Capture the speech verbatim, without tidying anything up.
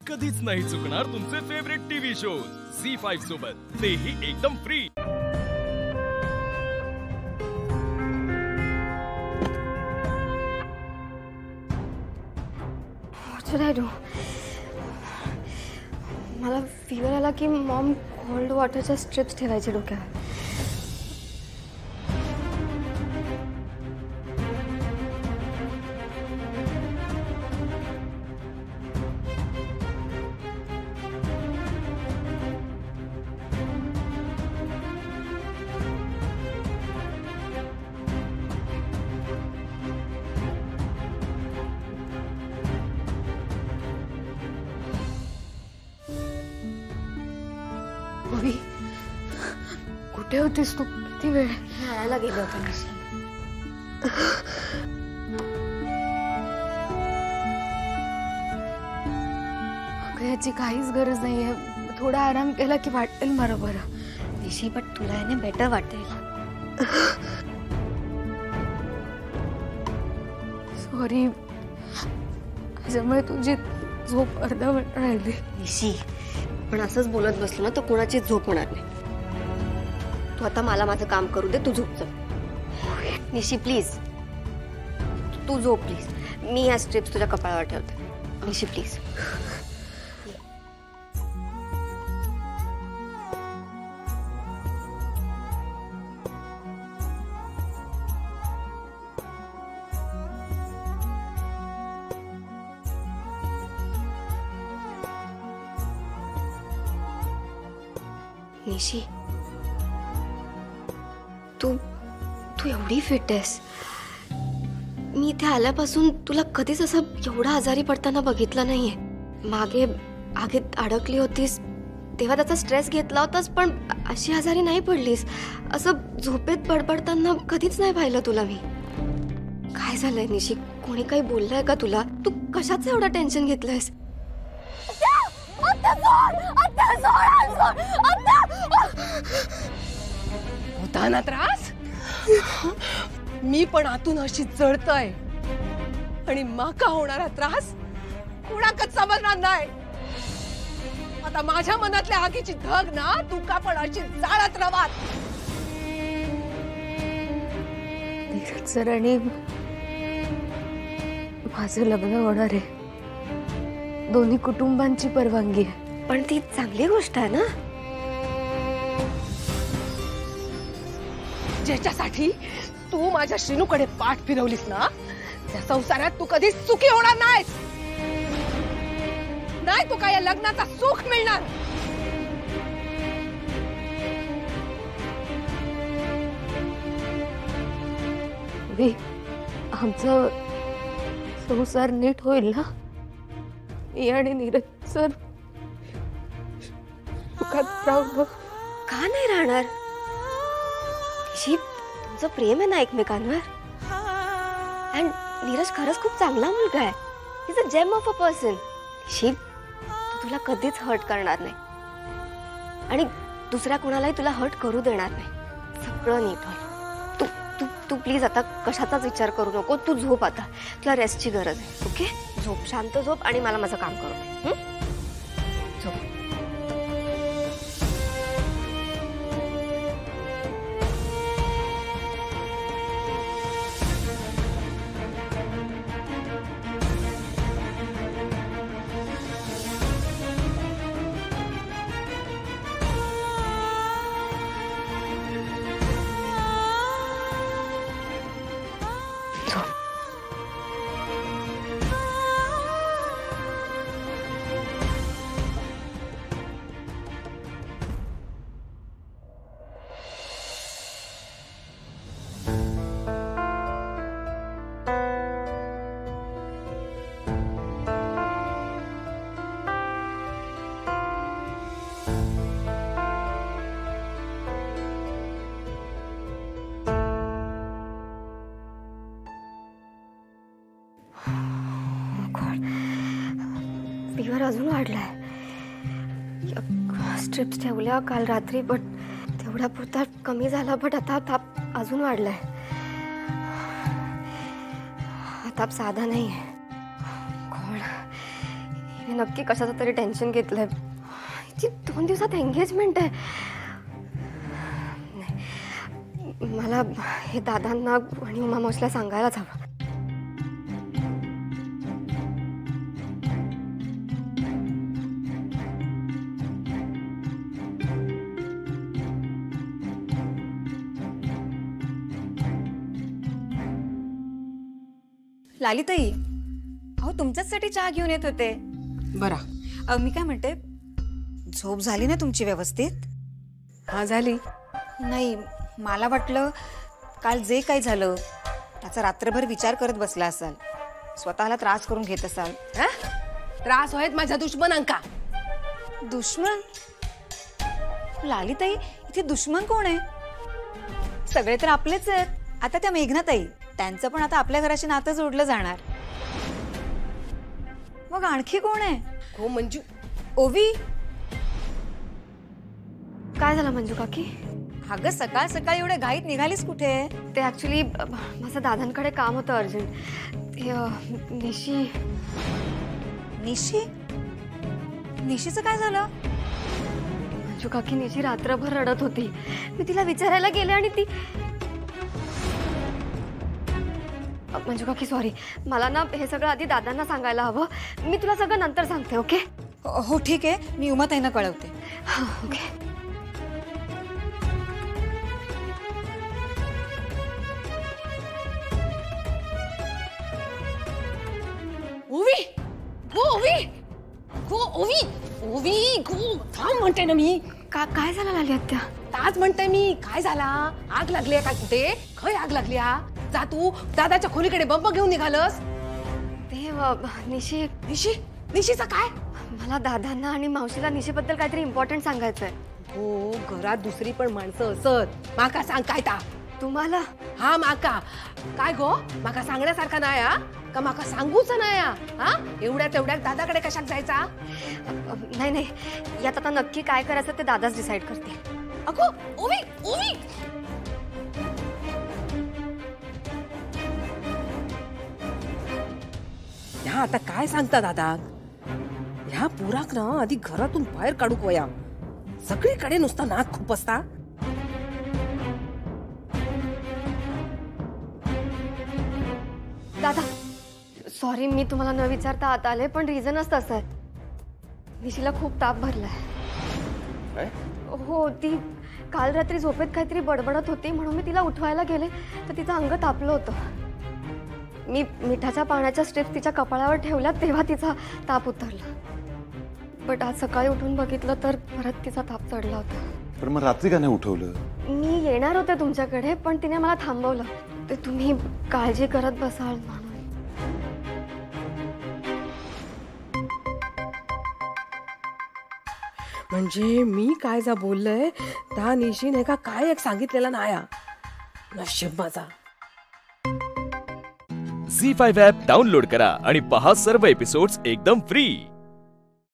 कधीच नाही चुकणार तुमचे favourite TV shows Zee five सोबत, तेही एकदम free. What should I do? मला फीवर आला की मॉम कोल्ड वॉटरच्या स्ट्रिप्स ठेवायचे डोक्यावर। बबी, कुठे होतीस तू? किती वेळ? खेळायला गेलो होतो निशी। अगं याची काहीच गरज नाहीये, थोडा आराम केला की वाटेल मला बरं। निशी पण तुला याने बेटर वाटेल। सॉरी, त्याच्यामुळे तुझी झोप अर्धवट राहिली। निशी, पण असंच बोलत बसलो ना तर कोणाची झोप होणार नाही। तू आता मला माझं काम करू दे, तू झोप जा। निशी प्लीज, तू झोप प्लीज। मी ह्या स्ट्रिप्स तुझ्या कपाळावर ठेवते। निशी प्लीज। निशी, तू तू एवढी फिट आहेस। मी इथे आल्यापासून तुला कधीच असं एवढा आजारी पडताना बघितलं नाहीये। मागे आगीत अडकली होतीस तेव्हा त्याचा स्ट्रेस घेतला होतास, पण अशी आजारी नाही पडलीस। असं झोपेत बडबडताना कधीच नाही पाहिलं तुला मी। काय झालंय निशी? कोणी काही बोललंय का तुला? तू कशाचं एवढं टेन्शन घेतलंयस? होता ना त्रास? मी पण आतून अशी जळतय आणि माका होणारा त्रास कुणाकच समजणार नाही। आता माझ्या मनातल्या आगीची धग ना तुका पण अशी जाळत रवात। नीरज सर आणि माझं लग्न होणार आहे, दोन्ही कुटुंबांची परवानगी आहे। पण ती चांगली गोष्ट आहे ना। ज्याच्यासाठी तू माझ्या श्रीनूकडे पाठ फिरवलीस ना, त्या संसारात तू कधीच सुखी होणार नाहीस। नाही तू काय या लग्नाचा सुख मिळणार। वे, आमचा संसार नीट होईल ना? मी आणि नीरज सर सुखात राहू। का नाही राहणार? निशी, तुमचं प्रेम आहे ना एकमेकांवर। अँड नीरज खरंच खूप चांगला मुलगा आहे। Is a gem of a person. Nishi, तो तुला कधीच हर्ट करणार नाही आणि दुसऱ्या कोणालाही तुला हर्ट करू देणार नाही। सगळं नीट होईल। तू तू तू प्लीज आता कशाचाच विचार करू नको। तू झोप आता, तुला रेस्टची गरज आहे। ओके, झोप, शांत झोप आणि मला माझं काम करू दे। झोप। फीवर अजून वाढलाय। स्ट्रिप्स ठेवल्या काल रात्री, बट तेवढा पुरता कमी झाला, बट आता ताप अजून वाढलाय। हा ताप साधा नाही आहे। कोण मी नक्की कशाचं तरी टेन्शन घेतलंय. हिची दोन दिवसात एंगेजमेंट आहे. नाही, मला हे दादांना आणि उमा मावशीला सांगायलाच हवं. लालिताई, अहो तुमच्याचसाठी चहा घेऊन येत होते. बरा. अहो मी काय म्हणते, झोप झाली ना तुमची व्यवस्थित? हा झाली. नाही, मला वाटलं काल जे काही झालं त्याचा रात्रभर विचार करत बसला असाल, स्वतःला त्रास करून घेत असाल. हा? त्रास होत माझ्या दुश्मनांका. दुश्मन? लालिताई, इथे दुश्मन कोण आहे? सगळे तर आपलेच आहेत. आता त्या मेघनाताई, त्यांचं पण आता आपल्या घराशी नातं जोडलं जाणार. मग आणखी कोण आहे? हो मंजू. ओवी. काय झालं मंजू काकी? अगं सकाळ सकाळी एवढ्या घाईत निघालीस कुठे? ते ऍक्च्युली माझं दादांकडे काम होतं अर्जंट. ते अ, निशी. निशी? निशीचं काय झालं? मंजू काकी, निशी रात्रभर रडत होती. मी तिला विचारायला गेले आणि ती. अ, मंजू काकी सॉरी, मला ना हे सगळं आधी दादांना सांगायला हवं. मी तुला सगळं नंतर सांगते. ओके? हो ठीक आहे, मी उमाताईंना कळवते. हा, ओके. ओवी, गो ओवी, गो ओवी, ओवी गो. थांब म्हणते ना मी. का काय झालं लाली आत्या? ताज म्हणते मी. काय झाला? आग लागली का कुठे? खय आग लागली? जा तू दादाच्या खोलीकडे बंब घेऊन निघालस. ते अ, निशी. निशी? निशीचा काय? मला दादांना आणि मावशीला निशीबद्दल काहीतरी इम्पॉर्टंट सांगायचंय. हो, घरात दुसरी पण माणसं असत. माका सांग काय ता? तुम्हाला? हा माका. काय गो? माका सांगण्यासारखा नाही हा? का माका सांगूच नाही हा? हा? एवढ्या तेवढ्या दादाकडे कशाक जायचा? अ, नाही नाही, यात आता नक्की काय करायचं ते दादाच डिसाईड करतील. अगो ओवी, ओवी. ह्या आता काय सांगता दादा? ह्या पुराक ना आधी घरातून बाहेर काढूक वया. सगळीकडे नुसता नाक खूप असता. दादा सॉरी, मी तुम्हाला न विचारता आत आले, पण रिझनच तसं आहे. निशीला खूप ताप भरलाय. हो, ती काल रात्री झोपेत काहीतरी बडबडत होती, म्हणून मी तिला उठवायला गेले तर तिचं अंग तापलं होतं. मी मिठाच्या पाण्याच्या स्ट्रिप्स तिच्या कपाळावर ठेवल्या तेव्हा तिचा ताप उतरला. बट आज सकाळी उठून बघितलं तर परत तिचा ताप चढला होता. पण मग रात्री का नाही उठवलं? मी येणार होते तुमच्याकडे, पण तिने मला थांबवलं. ते तुम्ही काळजी करत बसाल म्हणून. म्हणजे मी काय जा बोललंय त्या निशीने का काय एक सांगितलेलं नाही. नशीब माझा. झी फाईव्ह ॲप डाउनलोड करा आणि पहा सर्व एपिसोड्स एकदम फ्री.